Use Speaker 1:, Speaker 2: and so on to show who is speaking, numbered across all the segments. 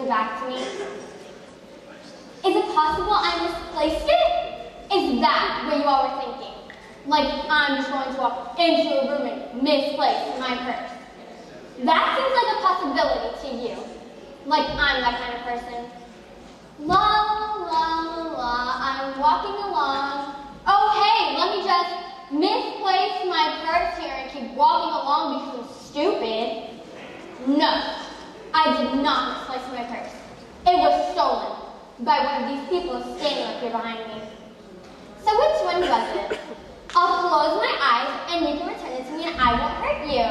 Speaker 1: it back to me? Is it possible I misplaced it? Is that what you all were thinking? Like I'm just going to walk into a room and misplace my purse? That seems like a possibility to you. Like I'm that kind of person. La la la, I'm walking along. Oh hey, let me just misplace my purse here and keep walking along because I'm stupid. No, I did not misplace my purse. It was stolen by one of these people standing up here behind me. So which one was it? I'll close my eyes and you can return it to me and I won't hurt you.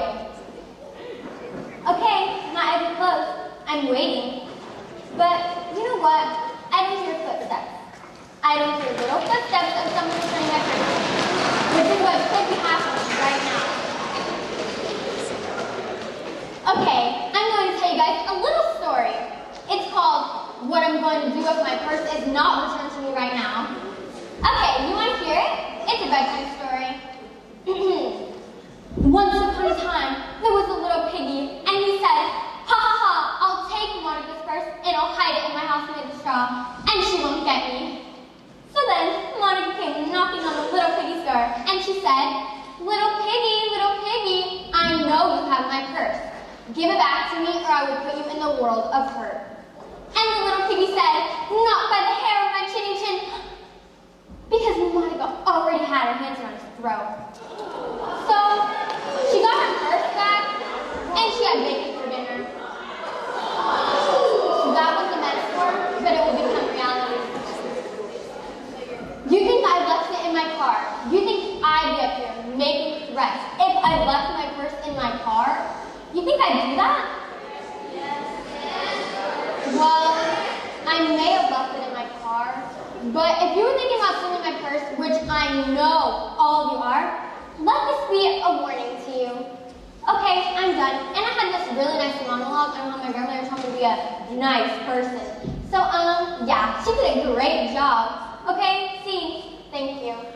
Speaker 1: Okay, my eyes are closed. I'm waiting. But you know what? I don't hear footsteps. I don't hear little footsteps of someone returning my purse, which is what could be happening right now. Okay, I'm going to tell you guys a little story. It's called What I'm Going to Do If My Purse Is Not Returned to Me Right Now. Okay, you want to hear it? It's a bedtime story. Once upon a time, there was a little piggy, and he said, ha ha ha, I'll take Monica's purse and I'll hide it in my house made of straw, and she won't get me. So then, Monica came knocking on the little piggy's door, and she said, little piggy, I know you have my purse. Give it back to me or I will put you in the world of hurt. And the little piggy said, not by the hair of my chinny chin, because Monica already had her hands around his throat. So, she got her purse back, and she had bacon for dinner. That was the metaphor, but it will become reality. You think I left it in my car? You think I'd be up here making threats if I left my purse in my car? You think I'd do that? Well, I may have left it in my car, but if you were thinking about stealing my purse, which I know all of you are, let this be a warning to you. Okay, I'm done. And I had this really nice monologue on how my grandmother told me to be a nice person. So, yeah, she did a great job. Okay, see, thank you.